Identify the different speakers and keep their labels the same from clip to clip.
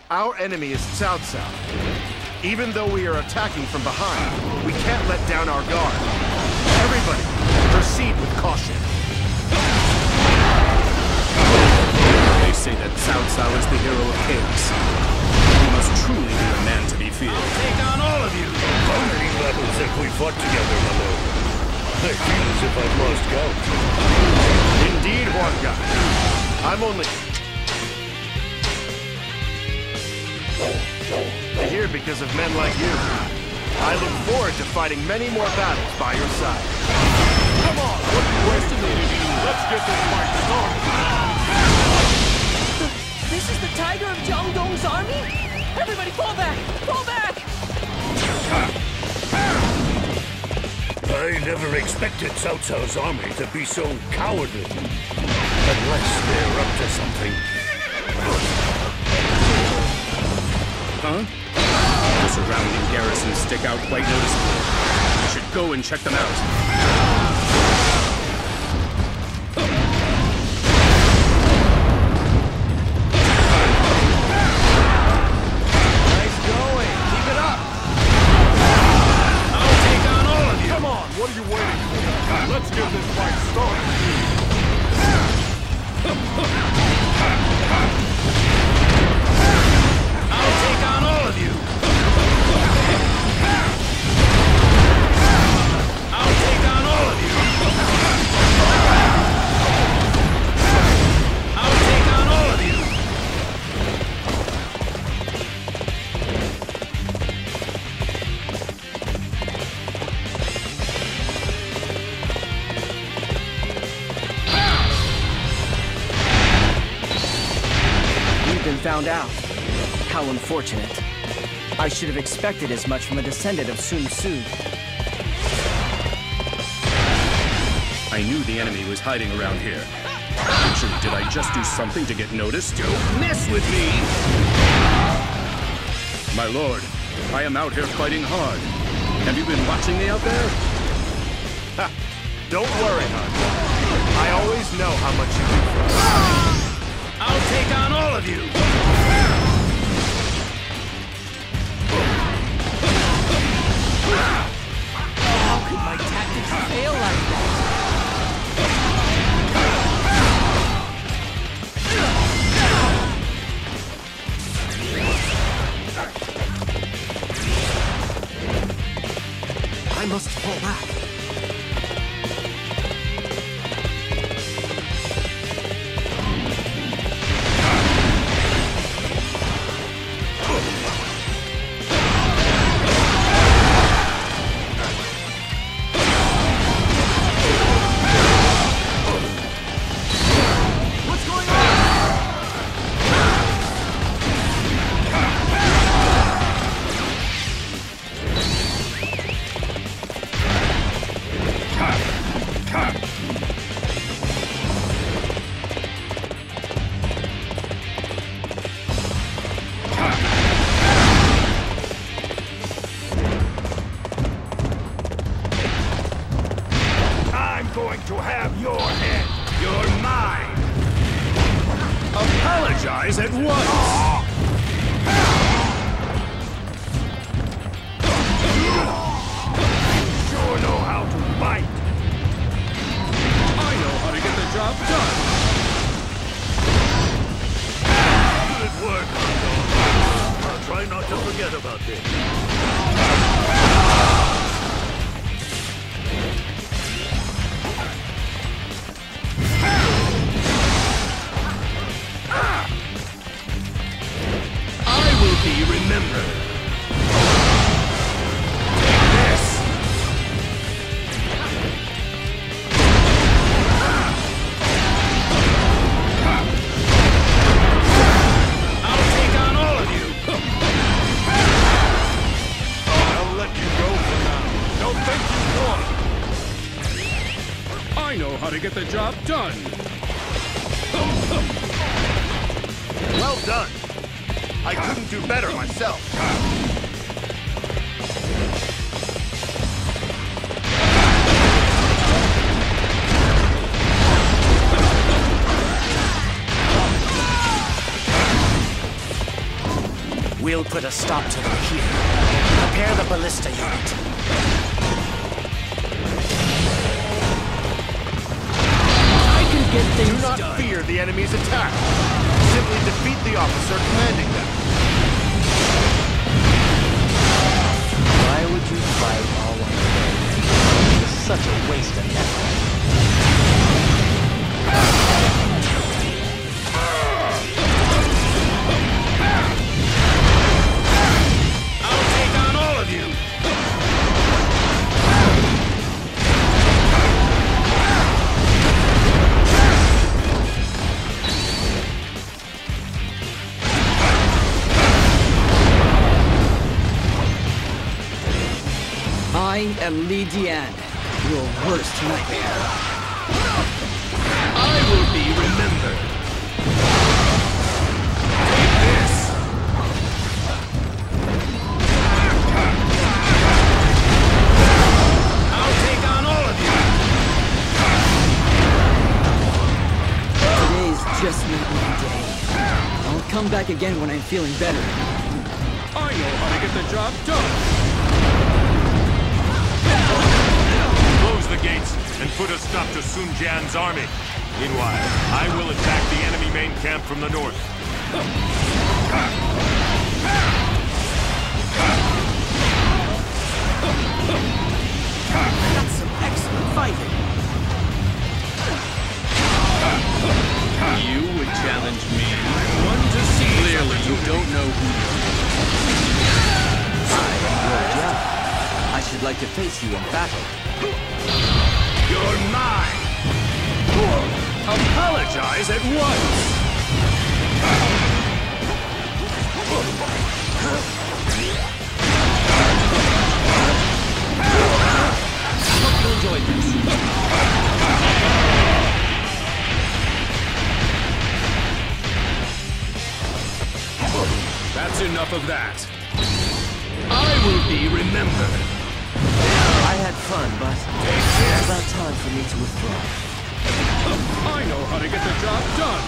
Speaker 1: Our enemy is Cao Cao. Even though we are attacking from behind, we can't let down our guard. Everybody, proceed with caution.
Speaker 2: They say that Cao Cao is the hero of chaos. He must truly be a man to be feared.
Speaker 3: I'll take on all of you!
Speaker 4: How many battles have we fought together, my lord? I feel as if I've lost count.
Speaker 1: Indeed, Huang Gai. I'm only here because of men like you. I look forward to fighting many more battles by your side.
Speaker 3: Come on! What are you estimating? Let's get this fight started!
Speaker 5: This is the Tiger of Jiang Dong's army? Everybody fall back! Fall back!
Speaker 4: I never expected Cao Cao's army to be so cowardly. Unless they're up to something.
Speaker 2: Huh? The surrounding garrisons stick out quite noticeably. We should go and check them out.
Speaker 1: Nice going. Keep it up.
Speaker 3: I'll take on all of you!
Speaker 1: Come on, what are you waiting for? Let's get this fight started.
Speaker 3: I'll take on all of you! I'll take on all of you! I'll take on all of you!
Speaker 6: We've been found out. How unfortunate. I should have expected as much from a descendant of Sun Tzu.
Speaker 2: I knew the enemy was hiding around here. Actually, did I just do something to get noticed?
Speaker 3: Don't mess with me!
Speaker 2: My lord, I am out here fighting hard. Have you been watching me out there?
Speaker 1: Ha! Don't worry, hon. I always know how much you do for us.
Speaker 3: I'll take on all of you!
Speaker 5: How could my tactics fail like that?
Speaker 1: I must fall back.
Speaker 4: Going to have your head.
Speaker 3: You're mine!
Speaker 2: Apologize at once!
Speaker 4: Sure know how to fight.
Speaker 2: I know how to get the job done!
Speaker 4: Good work, Hondo. I'll try not to forget about this.
Speaker 3: I will be remembered! This! I'll take on all of you!
Speaker 1: I'll let you go for now. Don't think you won.
Speaker 2: I know how to get the job done!
Speaker 1: Well done. I couldn't do better myself.
Speaker 7: We'll put a stop to them here. Prepare the ballista unit.
Speaker 5: I can get things
Speaker 1: Do not
Speaker 5: done.
Speaker 1: fear the enemy's attack. Simply defeat the officer commanding them.
Speaker 6: Why would you fight all alone? It's such a waste of effort.
Speaker 2: I'll take on all of you!
Speaker 6: I am Li Dian, your worst nightmare.
Speaker 2: I will be remembered. Take this! I'll take on all of you!
Speaker 6: Today's just not my day. I'll come back again when I'm feeling better.
Speaker 3: I know how to get the job done. Close the gates and put a stop to Sun Jian's army. Meanwhile, I will attack the enemy main camp from the north.
Speaker 5: That's some excellent fighting.
Speaker 2: You would challenge me? One to see. Clearly, you don't know who
Speaker 6: I should like to face you in battle.
Speaker 2: you're mine! Apologize at once!
Speaker 5: Hope you enjoyed this.
Speaker 2: That's enough of that. I will be remembered.
Speaker 6: I had fun, but it's about time for me to withdraw.
Speaker 3: I know how to get the job done.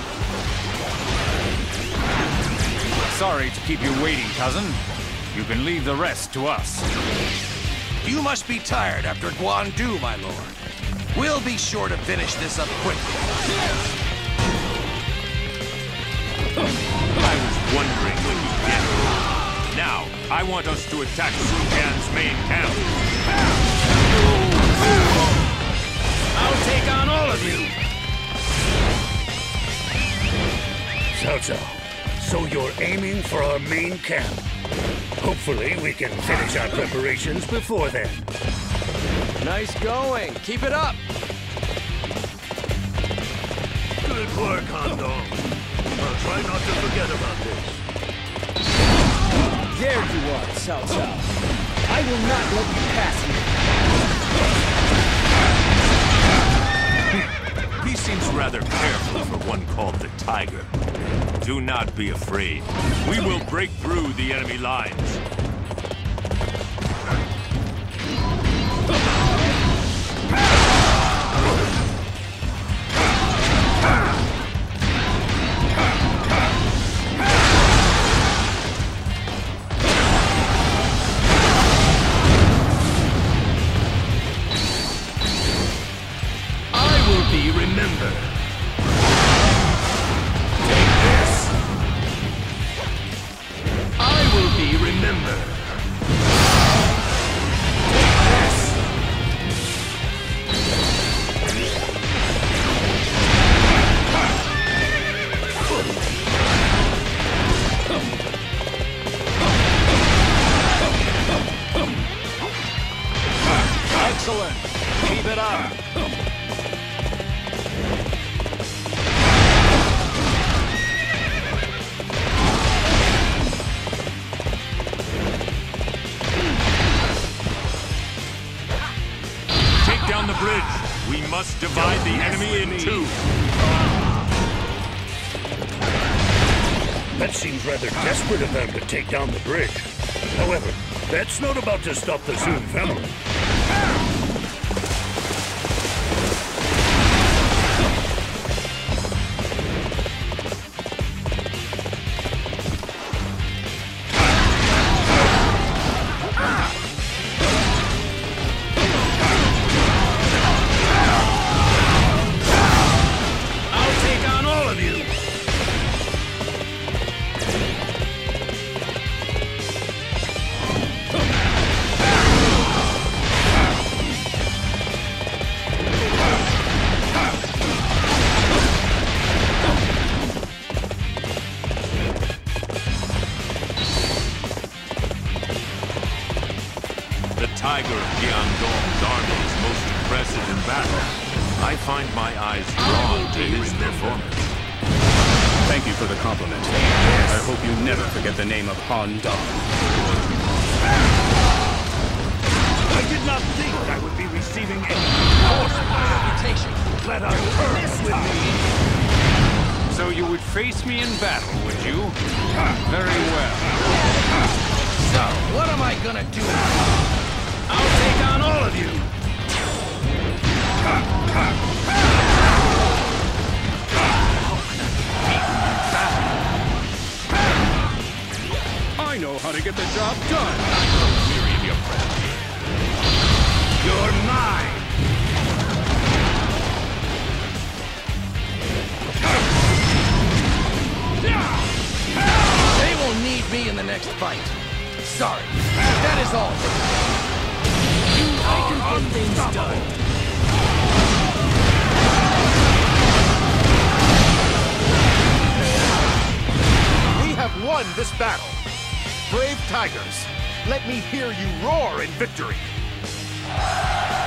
Speaker 8: Sorry to keep you waiting, cousin. You can leave the rest to us.
Speaker 7: You must be tired after Guandu, my lord. We'll be sure to finish this up quickly.
Speaker 3: I was wondering when you'd get here. Now, I want us to attack Sun Jian's main camp.
Speaker 2: I'll take on all of you!
Speaker 4: Cao Cao, so you're aiming for our main camp. Hopefully we can finish our preparations before then.
Speaker 6: Nice going. Keep it up.
Speaker 4: Good work, Han Dong. I'll try not to forget about this.
Speaker 6: There you are, Cao Cao. I will not let you pass me.
Speaker 3: He seems rather careful for one called the Tiger. Do not be afraid. We will break through the enemy lines.
Speaker 2: I will be remembered. Take this. I will be remembered. Take this.
Speaker 8: Excellent. Keep it up.
Speaker 3: Take down the bridge. We must divide the enemy in two.
Speaker 4: That seems rather desperate of them to take down the bridge. However, that's not about to stop the Sun family.
Speaker 3: Tiger of Guangdong's army is most impressive in battle, I find my eyes drawn to his performance.
Speaker 2: Thank you for the compliment. I hope you never forget the name of Han Dong.
Speaker 4: I did not think I would be receiving any reputation. Let us mess with me.
Speaker 8: So you would face me in battle, would you? Very well.
Speaker 7: So, what am I gonna do?
Speaker 4: I'll take on all of you.
Speaker 2: I know how to get the job done.
Speaker 3: Weary of your presence.
Speaker 4: You're mine.
Speaker 7: They will need me in the next fight. Sorry, that is all.
Speaker 4: I can get things done.
Speaker 1: We have won this battle. Brave Tigers, let me hear you roar in victory.